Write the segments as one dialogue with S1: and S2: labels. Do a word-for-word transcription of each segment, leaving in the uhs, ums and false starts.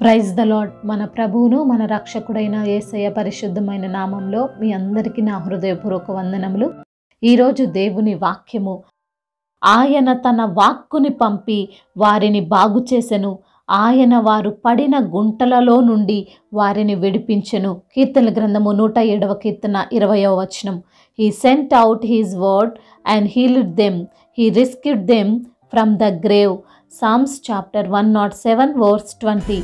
S1: Praise the lord. మన ప్రభువును మన రక్షకుడైన యేసయ్య పరిశుద్ధమైన నామంలో మీ అందరికీ నా హృదయపూర్వక వందనములు. ఈరోజు దేవుని వాక్యము, ఆయన తన వాక్కుని పంపి వారిని బాగు చేసెను, ఆయన వారు పడిన గుంటలలో నుండి వారిని విడిపించెను. కీర్తన గ్రంథము నూట ఏడవ కీర్తన ఇరవయవ వచనం. He sent out his word and healed them, he rescued them from the grave. Psalms chapter one oh seven verse twenty.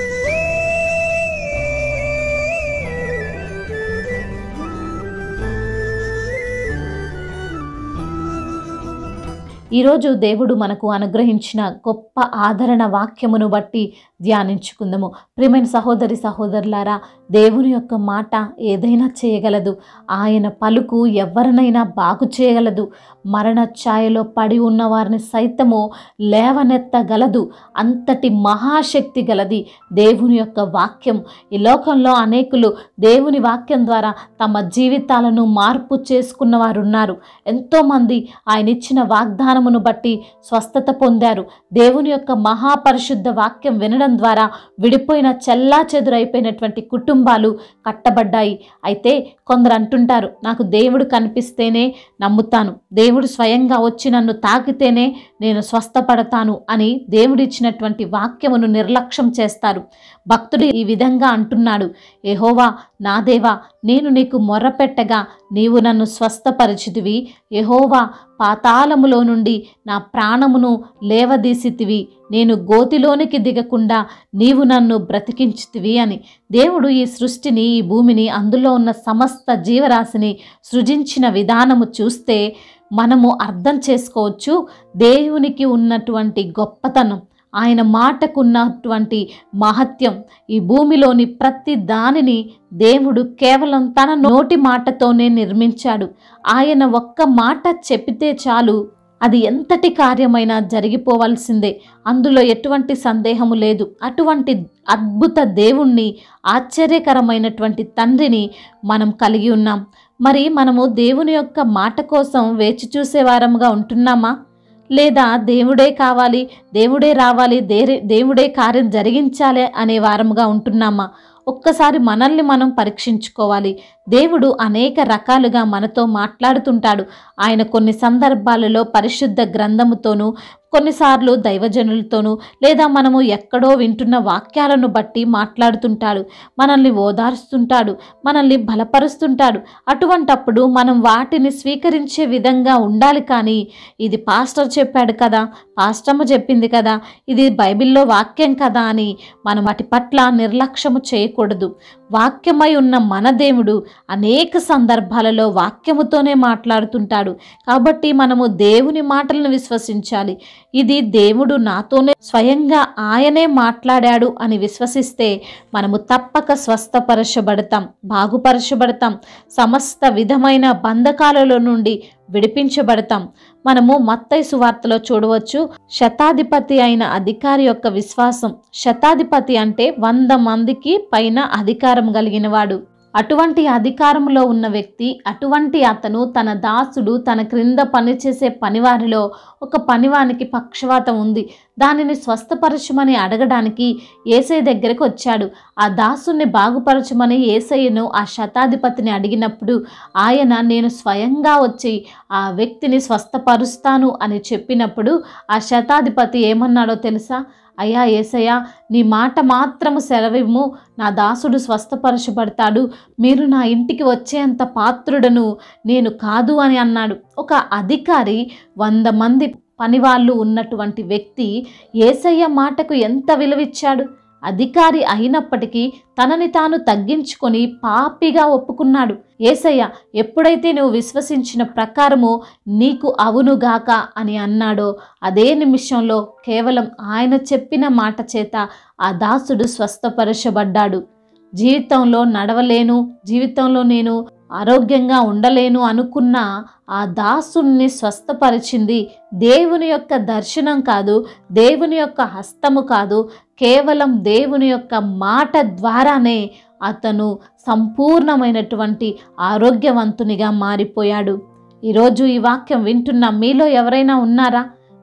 S1: ఈరోజు దేవుడు మనకు అనుగ్రహించిన గొప్ప ఆదరణ వాక్యమును బట్టి ధ్యానించుకుందాము. ప్రియమైన సహోదరి సహోదరులారా, దేవుని యొక్క మాట ఏదైనా చేయగలదు. ఆయన పలుకు ఎవరినైనా బాగు చేయగలదు. మరణ ఛాయలో పడి ఉన్న వారిని సైతము లేవనెత్తగలదు. అంతటి మహాశక్తి గలది దేవుని యొక్క వాక్యం. ఈ లోకంలో అనేకులు దేవుని వాక్యం ద్వారా తమ జీవితాలను మార్పు చేసుకున్న వారు ఉన్నారు. ఎంతోమంది ఆయన ఇచ్చిన వాగ్దానమును బట్టి స్వస్థత పొందారు. దేవుని యొక్క మహాపరిశుద్ధ వాక్యం వినడం ద్వారా విడిపోయిన చెల్లా చెదురైపోయినటువంటి కుటుంబాలు కట్టబడ్డాయి. అయితే కొందరు అంటుంటారు, నాకు దేవుడు కనిపిస్తేనే నమ్ముతాను, దేవుడు స్వయంగా వచ్చి నన్ను తాకితేనే నేను స్వస్థపడతాను అని దేవుడిచ్చినటువంటి వాక్యమును నిర్లక్ష్యం చేస్తారు. భక్తుడు ఈ విధంగా అంటున్నాడు, యెహోవా నా దేవా, నేను నీకు మొర్రపెట్టగా నీవు నన్ను స్వస్థపరిచితివి. యెహోవా, పాతాళములో నుండి నా ప్రాణమును లేవదీసితివి. నేను గోతిలోనికి దిగకుండా నీవు నన్ను బ్రతికించితివి అని. దేవుడు ఈ సృష్టిని, ఈ భూమిని, అందులో ఉన్న సమస్త జీవరాశిని సృజించిన విధానము చూస్తే మనము అర్థం చేసుకోవచ్చు దేవునికి ఉన్నటువంటి గొప్పతనం, ఆయన మాటకున్నటువంటి మహత్యం. ఈ భూమిలోని ప్రతి దానిని దేవుడు కేవలం తన నోటి మాటతోనే నిర్మించాడు. ఆయన ఒక్క మాట చెప్పితే చాలు, అది ఎంతటి కార్యమైనా జరిగిపోవాల్సిందే, అందులో ఎటువంటి సందేహము లేదు. అటువంటి అద్భుత దేవుణ్ణి, ఆశ్చర్యకరమైనటువంటి తండ్రిని మనం కలిగి ఉన్నాం. మరి మనము దేవుని యొక్క మాట కోసం వేచి చూసేవారముగా ఉంటున్నామా? లేదా దేవుడే కావాలి, దేవుడే రావాలి, దే దేవుడే కార్యం జరిగించాలి అనే వారముగా ఉంటున్నామా? ఒక్కసారి మనల్ని మనం పరీక్షించుకోవాలి. దేవుడు అనేక రకాలుగా మనతో మాట్లాడుతుంటాడు. ఆయన కొన్ని సందర్భాలలో పరిశుద్ధ గ్రంథముతోనూ, కొన్నిసార్లు దైవజనులతోనూ, లేదా మనము ఎక్కడో వింటున్న వాక్యాలను బట్టి మాట్లాడుతుంటాడు. మనల్ని ఓదార్స్తుంటాడు, మనల్ని బలపరుస్తుంటాడు. అటువంటప్పుడు మనం వాటిని స్వీకరించే విధంగా ఉండాలి. కానీ ఇది పాస్టర్ చెప్పాడు కదా, పాస్టమ్మ చెప్పింది కదా, ఇది బైబిల్లో వాక్యం కదా అని మనం వాటి పట్ల నిర్లక్ష్యము చేయకూడదు. వాక్యమై ఉన్న మన దేవుడు అనేక సందర్భాలలో వాక్యముతోనే మాట్లాడుతుంటాడు. కాబట్టి మనము దేవుని మాటలను విశ్వసించాలి. ఇది దేవుడు నాతోనే స్వయంగా ఆయనే మాట్లాడాడు అని విశ్వసిస్తే మనము తప్పక స్వస్థపరచబడతాం, బాగుపరచబడతాం, సమస్త విధమైన బంధకాలలో నుండి విడిపించబడతాం. మనము మత్తయి సువార్తలో చూడవచ్చు, శతాధిపతి అయిన అధికారి యొక్క విశ్వాసం. శతాధిపతి అంటే వంద మందికి పైన అధికారం కలిగిన వాడు. అటువంటి అధికారంలో ఉన్న వ్యక్తి, అటువంటి అతను తన దాసుడు, తన క్రింద పనిచేసే పనివారిలో ఒక పనివానికి పక్షవాతం ఉంది, దానిని స్వస్థపరచమని అడగడానికి యేసయ్య దగ్గరకు వచ్చాడు. ఆ దాసుని బాగుపరచమని యేసయ్యను ఆ శతాధిపతిని అడిగినప్పుడు ఆయన నేను స్వయంగా వచ్చి ఆ వ్యక్తిని స్వస్థపరుస్తాను అని చెప్పినప్పుడు ఆ శతాధిపతి ఏమన్నాడో తెలుసా? అయ్యా యేసయ్య, నీ మాట మాత్రము సెలవిమ్ము, నా దాసుడు స్వస్థపరచబడతాడు, మీరు నా ఇంటికి వచ్చేంత పాత్రుడను నేను కాదు అని అన్నాడు. ఒక అధికారి, వంద మంది పనివాళ్ళు ఉన్నటువంటి వ్యక్తి యేసయ్య మాటకు ఎంత విలువిచ్చాడు. అధికారి అయినప్పటికీ తనని తాను తగ్గించుకొని పాపిగా ఒప్పుకున్నాడు. యేసయ్య ఎప్పుడైతే నువ్వు విశ్వసించిన ప్రకారము నీకు అవునుగాక అని అన్నాడో అదే నిమిషంలో కేవలం ఆయన చెప్పిన మాట చేత ఆ దాసుడు స్వస్థపరచబడ్డాడు. జీవితంలో నడవలేను, జీవితంలో నేను ఆరోగ్యంగా ఉండలేను అనుకున్న ఆ దాసుని స్వస్థపరిచింది దేవుని యొక్క దర్శనం కాదు, దేవుని యొక్క హస్తము కాదు, కేవలం దేవుని యొక్క మాట ద్వారానే అతను సంపూర్ణమైనటువంటి ఆరోగ్యవంతునిగా మారిపోయాడు. ఈరోజు ఈ వాక్యం వింటున్న మీలో ఎవరైనా ఉన్నారా?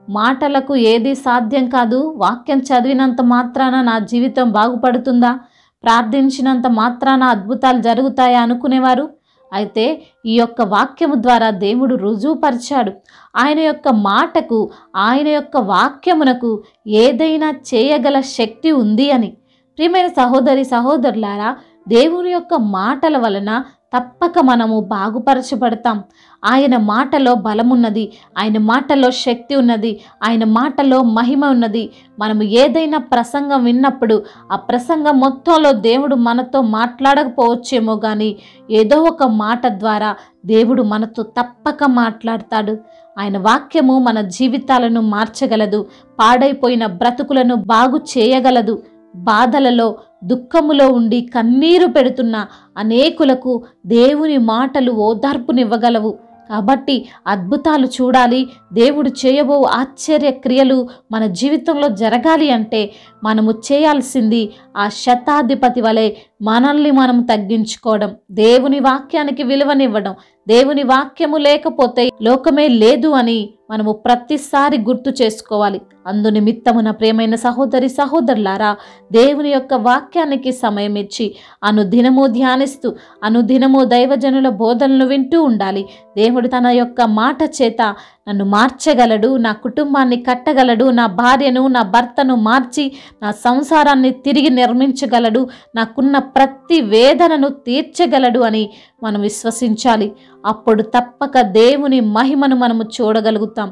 S1: మాటలకు ఏది సాధ్యం కాదు, వాక్యం చదివినంత మాత్రాన నా జీవితం బాగుపడుతుందా, ప్రార్థించినంత మాత్రాన అద్భుతాలు జరుగుతాయా అనుకునేవారు. అయితే ఈ యొక్క వాక్యము ద్వారా దేవుడు రుజువుపరిచాడు. ఆయన యొక్క మాటకు, ఆయన యొక్క వాక్యమునకు ఏదైనా చేయగల శక్తి ఉంది అని. ప్రియమైన సహోదరి సహోదరులారా, దేవుని యొక్క మాటల వలన తప్పక మనము బాగుపరచబడతాం. ఆయన మాటలో బలమున్నది, ఆయన మాటలో శక్తి ఉన్నది, ఆయన మాటలో మహిమ ఉన్నది. మనము ఏదైనా ప్రసంగం విన్నప్పుడు ఆ ప్రసంగం మొత్తంలో దేవుడు మనతో మాట్లాడకపోవచ్చేమో కానీ ఏదో ఒక మాట ద్వారా దేవుడు మనతో తప్పక మాట్లాడతాడు. ఆయన వాక్యము మన జీవితాలను మార్చగలదు, పాడైపోయిన బ్రతుకులను బాగు చేయగలదు. బాధలలో, దుఃఖములో ఉండి కన్నీరు పెడుతున్న అనేకులకు దేవుని మాటలు ఓదార్పునివ్వగలవు. కాబట్టి అద్భుతాలు చూడాలి, దేవుడు చేయబో ఆశ్చర్య క్రియలు మన జీవితంలో జరగాలి అంటే మనము చేయాల్సింది ఆ శతాధిపతి వలె మనల్ని మనం తగ్గించుకోవడం, దేవుని వాక్యానికి విలువనివ్వడం. దేవుని వాక్యము లేకపోతే లోకమే లేదు అని మనము ప్రతిసారి గుర్తు చేసుకోవాలి. అందు నిమిత్తమున ప్రియమైన సహోదరి సహోదరులారా, దేవుని యొక్క వాక్యానికి సమయం ఇచ్చి అనుదినము ధ్యానిస్తూ అనుదినము దైవజనుల బోధనలు వింటూ ఉండాలి. దేవుడు తన యొక్క మాట చేత నన్ను మార్చగలడు, నా కుటుంబాన్ని కట్టగలడు, నా భార్యను నా భర్తను మార్చి నా సంసారాన్ని తిరిగి నిర్మించగలడు, నాకున్న ప్రతి వేదనను తీర్చగలడు అని మనం విశ్వసించాలి. అప్పుడు తప్పక దేవుని మహిమను మనము చూడగలుగుతాం.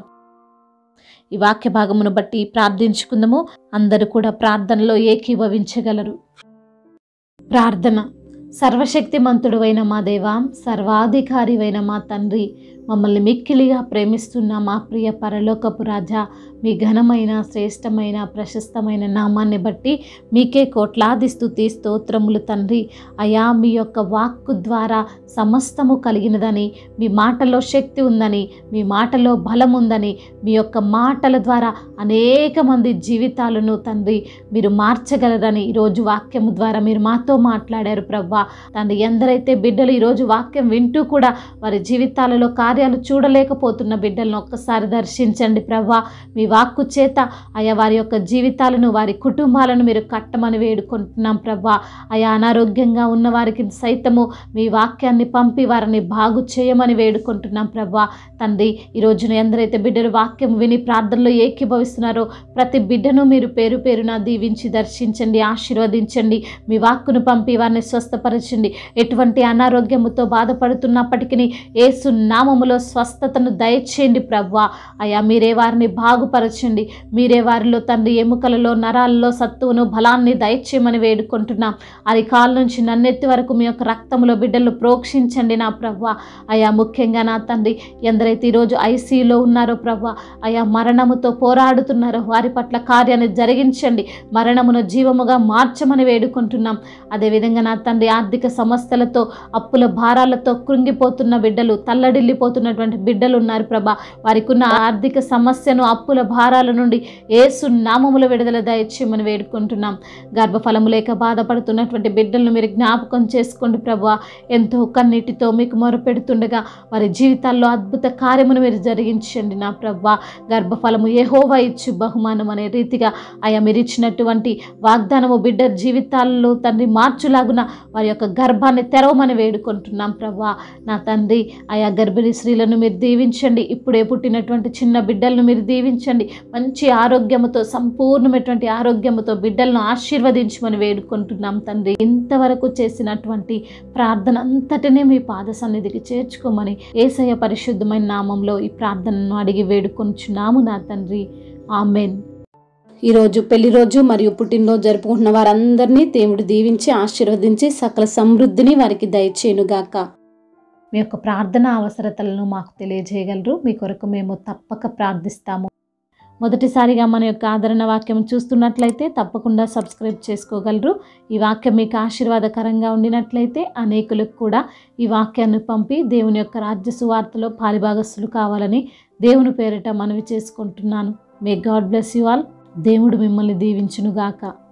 S1: ఈ వాక్య భాగమును బట్టి ప్రార్థించుకుందాము. అందరూ కూడా ప్రార్థనలో ఏకీభవించగలరు. ప్రార్థన. సర్వశక్తిమంతుడైన మా దేవా, సర్వాధికారివైన మా తండ్రి, మమ్మల్ని మిక్కిలిగా ప్రేమిస్తున్న మా ప్రియ పరలోకపు రాజా, మీ ఘనమైన శ్రేష్టమైన ప్రశస్తమైన నామాన్ని బట్టి మీకే కోట్లాది స్తుతి స్తోత్రములు తండ్రి. అయా, మీ యొక్క వాక్కు ద్వారా సమస్తము కలిగినదని, మీ మాటలో శక్తి ఉందని, మీ మాటలో బలం ఉందని, మీ యొక్క మాటల ద్వారా అనేక మంది జీవితాలను తండ్రి మీరు మార్చగలరని ఈరోజు వాక్యము ద్వారా మీరు మాతో మాట్లాడారు ప్రవ్వా. తండ్రి, ఎందరైతే బిడ్డలు ఈరోజు వాక్యం వింటూ కూడా వారి జీవితాలలో కార్యాలు చూడలేకపోతున్న బిడ్డలను ఒక్కసారి దర్శించండి ప్రవ్వా. మీ వాక్కు చేత అయా వారి యొక్క జీవితాలను, వారి కుటుంబాలను మీరు కట్టమని వేడుకుంటున్నాం ప్రవ్వా. అయా, అనారోగ్యంగా ఉన్న వారికి సైతము మీ వాక్యాన్ని పంపి వారిని బాగు చేయమని వేడుకుంటున్నాం ప్రవ్వా. తండ్రి, ఈరోజున ఎందరైతే బిడ్డలు వాక్యం విని ప్రార్థనలో ఏకీభవిస్తున్నారో ప్రతి బిడ్డను మీరు పేరు పేరున దీవించి దర్శించండి, ఆశీర్వదించండి. మీ వాక్కును పంపి వారిని స్వస్థపరచండి. ఎటువంటి అనారోగ్యముతో బాధపడుతున్నప్పటికీ యేసు నామములో స్వస్థతను దయచేయండి ప్రవ్వా. అయా, మీరే వారిని బాగుపరచండి. మీరే వారిలో తండ్రి ఎముకలలో నరాల్లో సత్తువును బలాన్ని దయచేయమని వేడుకుంటున్నాం. అరికాల నుంచి నన్నెత్తి వరకు మీ యొక్క రక్తములో బిడ్డలు ప్రోక్షించండి నా ప్రవ్వా. అయా, ముఖ్యంగా నా తండ్రి ఎందరైతే ఈరోజు ఐసీయూలో ఉన్నారో ప్రవ్వా, అయా మరణముతో పోరాడుతున్నారో వారి పట్ల కార్యాన్ని జరిగించండి. మరణమును జీవముగా మార్చమని వేడుకుంటున్నాం. అదేవిధంగా నా తండ్రి ఆర్థిక సమస్యలతో, అప్పుల భారాలతో కృంగిపోతున్న బిడ్డలు, తల్లడిల్లిపోతున్నటువంటి బిడ్డలు ఉన్నారు ప్రభా. వారికి ఉన్న ఆర్థిక సమస్యను, అప్పుల భారాల నుండి యేసు నామములో విడుదల దయచేయమని వేడుకుంటున్నాం. గర్భఫలము లేక బాధపడుతున్నటువంటి బిడ్డలను మీరు జ్ఞాపకం చేసుకోండి ప్రభా. ఎంతో కన్నీటితో మీకు మొరపెడుతుండగా వారి జీవితాల్లో అద్భుత కార్యమును మీరు జరిగించండి నా ప్రభా. గర్భఫలము యెహోవా ఇచ్చు బహుమానం అనే రీతిగా అయా మీరు ఇచ్చినటువంటి వాగ్దానము బిడ్డ జీవితాల్లో తండ్రి మార్చులాగున వారి యొక్క గర్భాన్ని తెరవమని వేడుకుంటున్నాం ప్రభా. నా తండ్రి, ఆయా గర్భిణీ స్త్రీలను మీరు దీవించండి. ఇప్పుడే పుట్టినటువంటి చిన్న బిడ్డలను మీరు దీవించండి. మంచి ఆరోగ్యముతో, సంపూర్ణమైనటువంటి ఆరోగ్యముతో బిడ్డలను ఆశీర్వదించమని వేడుకుంటున్నాం తండ్రి. ఇంతవరకు చేసినటువంటి ప్రార్థన అంతటినే మీ పాద సన్నిధికి చేర్చుకోమని యేసయ్య పరిశుద్ధమైన నామంలో ఈ ప్రార్థనను అడిగి వేడుకొంచున్నాము నా తండ్రి. ఆమెన్. ఈరోజు పెళ్లి రోజు మరియు పుట్టినరోజు జరుపుకుంటున్న వారందరినీ దేవుడు దీవించి ఆశీర్వదించి సకల సమృద్ధిని వారికి దయచేయునుగాక. మీ యొక్క ప్రార్థన అవసరతలను మాకు తెలియజేయగలరు. మీ కొరకు మేము తప్పక ప్రార్థిస్తాము. మొదటిసారిగా మన యొక్క ఆదరణ వాక్యం చూస్తున్నట్లయితే తప్పకుండా సబ్స్క్రైబ్ చేసుకోగలరు. ఈ వాక్యం మీకు ఆశీర్వాదకరంగా ఉండినట్లయితే అనేకులకు కూడా ఈ వాక్యాన్ని పంపి దేవుని యొక్క రాజ్య సువార్తలో పాలిభాగస్తులు కావాలని దేవుని పేరిట మనవి చేసుకుంటున్నాను. May God bless you all. దేవుడు మిమ్మల్ని దీవించునుగాక.